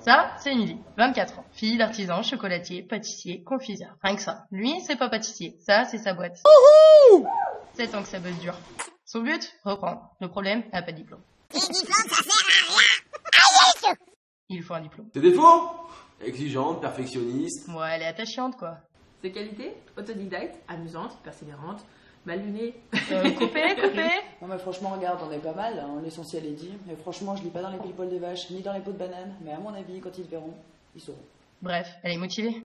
Ça, c'est Émilie, 24 ans, fille d'artisan, chocolatier, pâtissier, confiseur. Rien que ça. Lui, c'est pas pâtissier. Ça, c'est sa boîte. 7 ans que ça bosse dur. Son but, reprendre. Le problème, elle a pas de diplôme. Les diplômes, ça sert à rien. Il faut un diplôme. Tes défauts? Exigeante, perfectionniste. Ouais, elle est attachante, quoi. Ses qualités? Autodidacte, amusante, persévérante, mal lunée. Coupé. Non mais franchement regarde, on est pas mal, hein, l'essentiel est dit. Mais franchement je lis pas dans les pipoles des vaches, ni dans les pots de bananes. Mais à mon avis, quand ils te verront, ils sauront. Bref, elle est motivée.